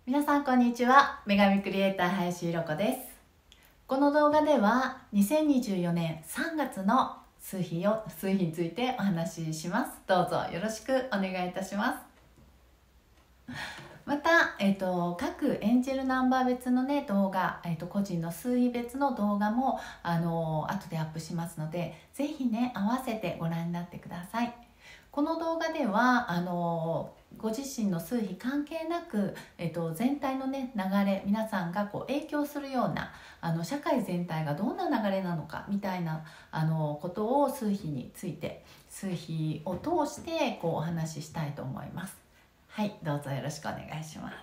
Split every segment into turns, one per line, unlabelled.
皆さんこんにちは。女神クリエイター林ひろ子です。この動画では2024年3月の数日についてお話しします。どうぞよろしくお願いいたします。また、各エンジェルナンバー別のね動画、個人の数日別の動画も後でアップしますので、ぜひね合わせてご覧になってください。この動画ではご自身の数日関係なく、全体のね流れ、皆さんが影響するような社会全体がどんな流れなのかみたいなことを数日について、数日を通してお話ししたいと思います。はい、どうぞよろしくお願いします。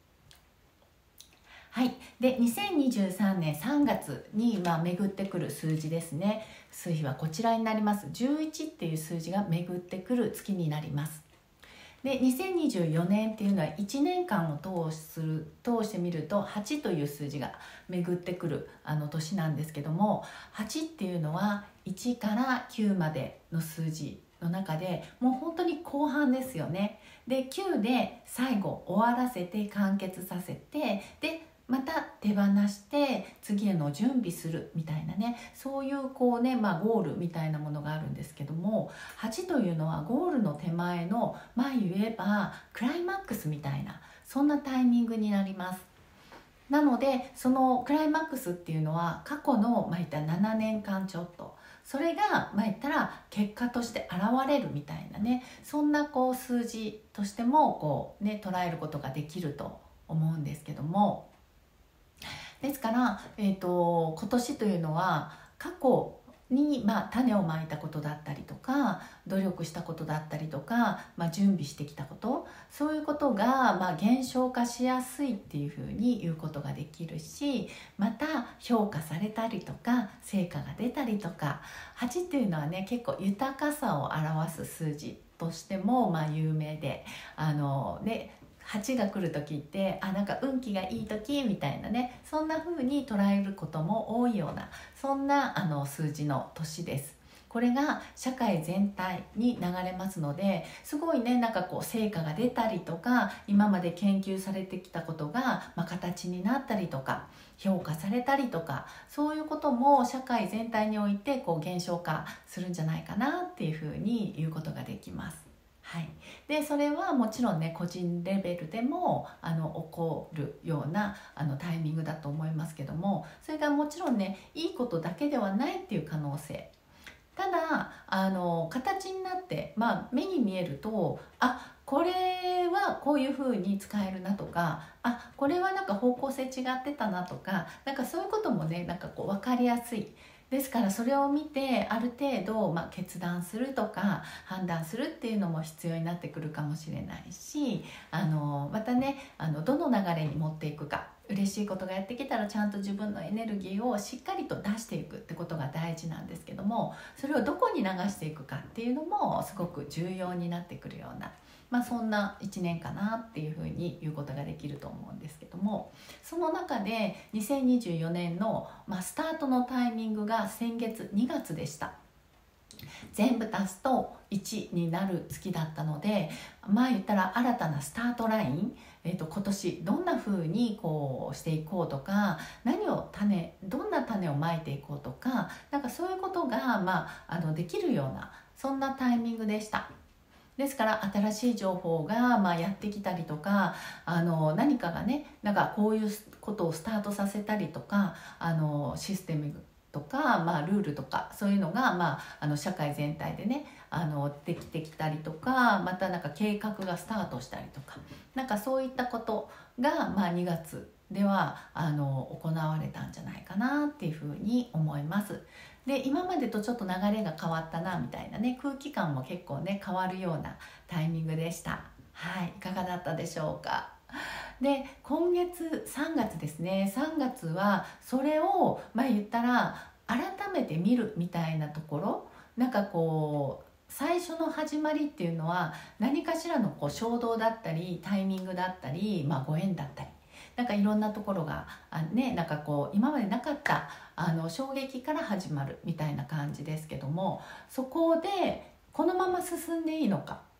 はい、で2023年3月に巡ってくる数字ですね。数日はこちらになります。11っていう数字が巡ってくる月になります。で2024年っていうのは1年間を通してみると8という数字が巡ってくる年なんですけども、8っていうのは1から9までの数字の中でもう本当に後半ですよね。で9で最後終わらせて完結させて、でまた手放して次への準備するみたいなね、そういうゴールみたいなものがあるんですけども、8というのはゴールの手前の言えばクライマックスみたいな、そんなタイミングになります。なのでそのクライマックスっていうのは過去の言った7年間ちょっと、それが言ったら結果として現れるみたいなね、そんな数字としても捉えることができると思うんですけども、ですから、今年というのは過去に種をまいたことだったりとか、努力したことだったりとか、準備してきたこと、そういうことが減少化しやすいっていうふうに言うことができるし、また評価されたりとか成果が出たりとか、8っていうのはね結構豊かさを表す数字としても有名で、8が来る時ってなんか運気がいい時みたいなね、そんな風に捉えることも多いような、そんな数字の年です。これが社会全体に流れますので、すごいね成果が出たりとか、今まで研究されてきたことが形になったりとか評価されたりとか、そういうことも社会全体において減少化するんじゃないかなっていうふうに言うことができます。はい、でそれはもちろんね個人レベルでも起こるようなタイミングだと思いますけども、それがもちろんねいいことだけではないっていう可能性、ただ形になって、目に見えると、これはこういう風に使えるなとか、これは方向性違ってたなとか、そういうこともね分かりやすいですから、それを見てある程度、決断するとか判断するっていうのも必要になってくるかもしれないし、またねどの流れに持っていくか、嬉しいことがやってきたらちゃんと自分のエネルギーをしっかりと出していくってことが大事なんですけども、それをどこに流していくかっていうのもすごく重要になってくるような、そんな1年かなっていうふうに言うことができると思うんですけども、その中で2024年の、スタートのタイミングが先月2月でした。全部足すと1になる月だったので、言ったら新たなスタートライン、今年どんな風にしていこうとか、どんな種をまいていこうとか、そういうことが、できるような、そんなタイミングでした。ですから新しい情報がやってきたりとか、何かがねこういうことをスタートさせたりとか、システムとか、ルールとかそういうのが、社会全体でねできてきたりとか、また計画がスタートしたりとか、そういったことが、2月では行われたんじゃないかなっていうふうに思います。で今までとちょっと流れが変わったなみたいなね、空気感も結構ね変わるようなタイミングでした。はい、いかがだったでしょうか。で今月3月ですね、3月はそれを言ったら改めて見るみたいなところ、最初の始まりっていうのは何かしらの衝動だったりタイミングだったり、ご縁だったり、いろんなところが今までなかった衝撃から始まるみたいな感じですけども、そこでこのまま進んでいいのか、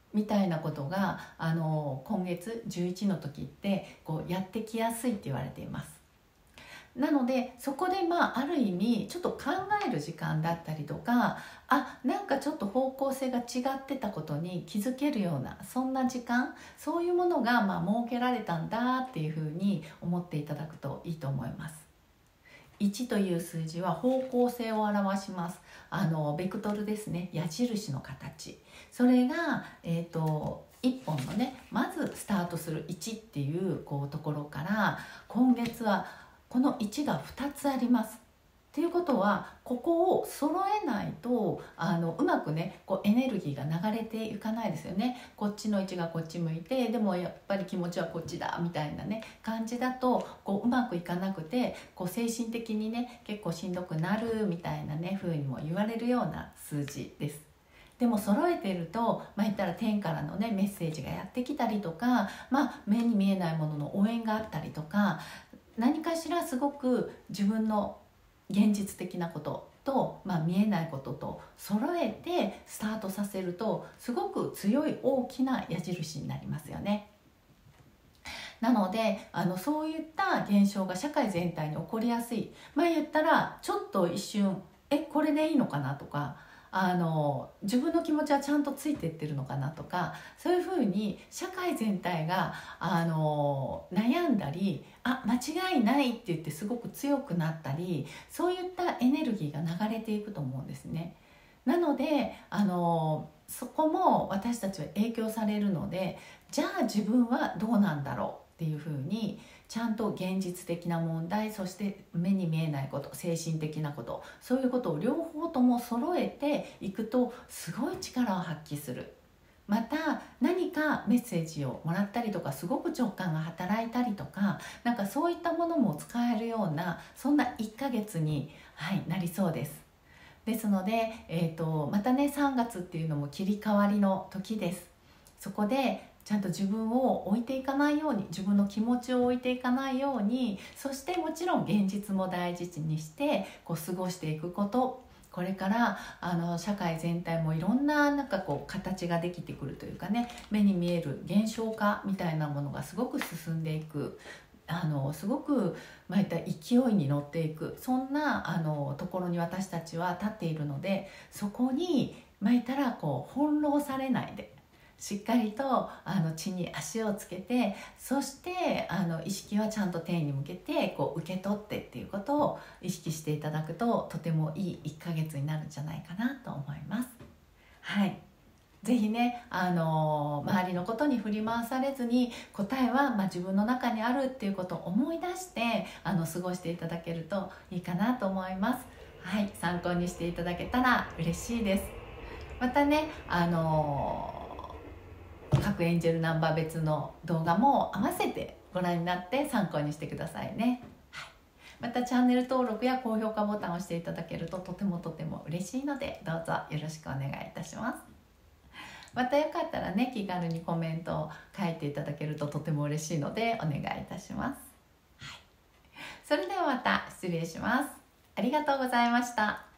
みたいなことが今月11の時ってやってきやすいって言われています。なのでそこである意味ちょっと考える時間だったりとか、なんかちょっと方向性が違ってたことに気づけるような、そんな時間、そういうものが設けられたんだっていうふうに思っていただくといいと思います。1という数字は方向性を表します。ベクトルですね、矢印の形。それが、1本のね、まずスタートする1っていうところから、今月はこの1が2つあります。っていうことはここを揃えないとうまくねエネルギーが流れていかないですよね。こっちの位置がこっち向いて、でもやっぱり気持ちはこっちだみたいなね感じだとうまくいかなくて、精神的にね結構しんどくなるみたいなね風にも言われるような数字です。でも揃えていると、言ったら天からのねメッセージがやってきたりとか、目に見えないものの応援があったりとか、何かしらすごく自分の現実的なことと、見えないことと揃えてスタートさせると、すごく強い大きな矢印になりますよね。なのでそういった現象が社会全体に起こりやすい。言ったらちょっと一瞬これでいいのかなとか、自分の気持ちはちゃんとついていってるのかなとか、そういうふうに社会全体が悩んだり、間違いないって言ってすごく強くなったり、そういったエネルギーが流れていくと思うんですね。なのでそこも私たちは影響されるので、じゃあ自分はどうなんだろうっていうふうにちゃんと現実的な問題、そして目に見えないこと、精神的なこと、そういうことを両方とも揃えていくとすごい力を発揮する。また何かメッセージをもらったりとか、すごく直感が働いたりとか、なんかそういったものも使えるような、そんな1ヶ月に、なりそうです。ですので、またね3月っていうのも切り替わりの時です。そこでちゃんと自分を置いていかないように、自分の気持ちを置いていかないように、そしてもちろん現実も大事にして過ごしていくこと、これから社会全体もいろんな形ができてくるというかね、目に見える現象化みたいなものがすごく進んでいく、すごくいった勢いに乗っていく、そんなところに私たちは立っているので、そこにいったら翻弄されないで、しっかりと地に足をつけて、そして意識はちゃんと天に向けて受け取ってっていうことを意識していただくと、とてもいい1ヶ月になるんじゃないかなと思います。ぜひね周りのことに振り回されずに、答えは自分の中にあるっていうことを思い出して過ごしていただけるといいかなと思います。参考にしていただけたら嬉しいです。またね各エンジェルナンバー別の動画も合わせてご覧になって参考にしてくださいね。またチャンネル登録や高評価ボタンを押していただけるととても嬉しいので、どうぞよろしくお願いいたします。またよかったらね気軽にコメントを書いていただけるととても嬉しいのでお願いいたします。それではまた失礼します。ありがとうございました。